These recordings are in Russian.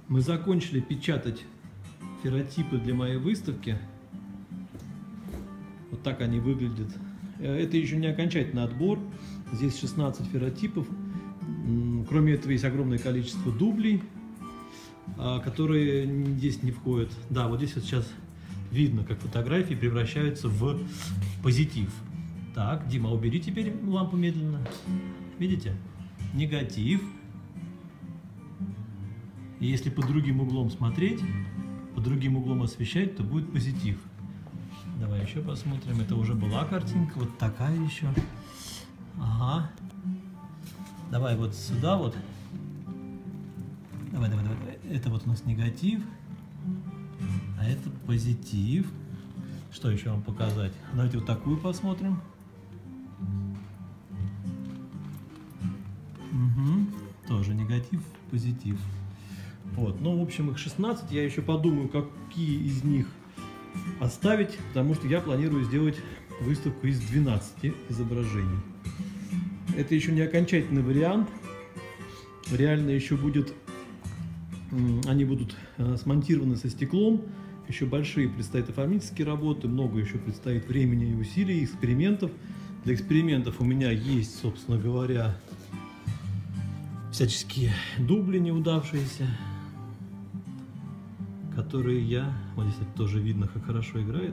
Мы закончили печатать ферротипы для моей выставки. Вот так они выглядят. Это еще не окончательный отбор. Здесь 16 ферротипов. Кроме этого есть огромное количество дублей, которые здесь не входят. Да, вот здесь вот сейчас видно, как фотографии превращаются в позитив. Так, Дима, убери теперь лампу медленно. Видите? Негатив. И если под другим углом смотреть, под другим углом освещать, то будет позитив. Давай еще посмотрим. Это уже была картинка. Вот такая еще. Ага. Давай вот сюда вот. Давай. Это вот у нас негатив. А это позитив. Что еще вам показать? Давайте вот такую посмотрим. Угу. Тоже негатив, позитив. Вот. Ну, в общем, их 16. Я еще подумаю, какие из них оставить, потому что я планирую сделать выставку из 12 изображений. Это еще не окончательный вариант. Реально еще будет, они будут смонтированы со стеклом. Еще большие предстоят оформительские работы, много еще предстоит времени и усилий, экспериментов. Для экспериментов у меня есть, собственно говоря, всяческие дубли неудавшиеся, которые я... Вот здесь это тоже видно, как хорошо играет.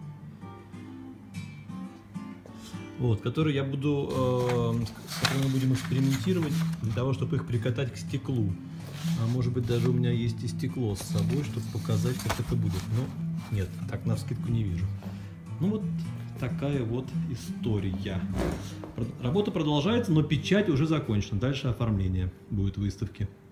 Вот, которые я буду, с которыми мы будем экспериментировать для того, чтобы их прикатать к стеклу. А может быть, даже у меня есть и стекло с собой, чтобы показать, как это будет. Но нет, так навскидку не вижу. Ну вот такая вот история. Работа продолжается, но печать уже закончена. Дальше оформление будет выставки.